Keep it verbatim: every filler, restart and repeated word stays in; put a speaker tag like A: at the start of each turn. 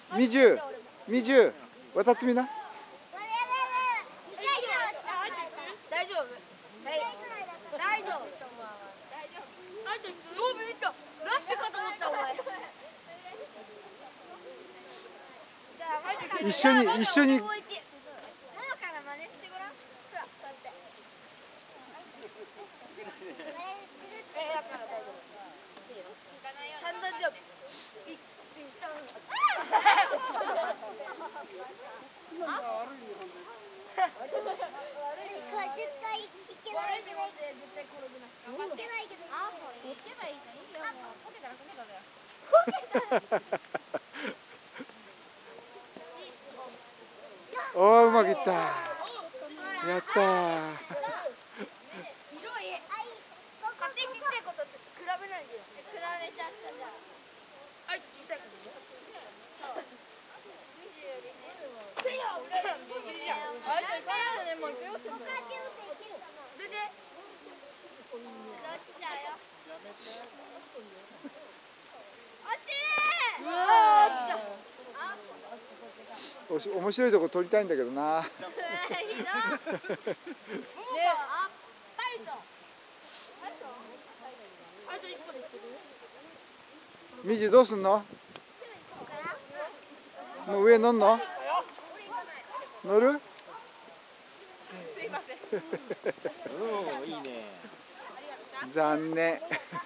A: みじゅう、みじゅう、渡ってみな。
B: 大丈夫。大丈夫。あいつ、おビビった。ラッシュかと思った、お前。
A: 一緒に、一緒に。
B: ママから真似してごらん。ほら、こうやって。え、だから大丈夫。三段ジャンプ。一、二、三。
A: 今のは悪い日本です。
B: 悪い日本で絶対転ぶな。行けばいいけど。あ、行けばいいじゃん。いいよ。もうこけたらこけただよ。こけたら。
A: おー、うまくいった。やったー。
B: ひどい。勝手にちっちゃいことって比べないでよ。比べちゃったじゃん。あいつ小さい子でしょ。そう。にじゅうよりね。いや、俺らギリギリじゃん。あいつ行かないのね、もう行くよ。それで。落ちちゃうよ。やめて。落ちる。うわー。
A: おし面白いとこ撮りたいんだけどな。
B: ひどい。ね、あ、タイソン。タイソン。あいつ一個で行ってる。
A: みじどうすんの？もう上乗んの？乗る？
B: すいません。
C: おお、いいね。
A: 残念。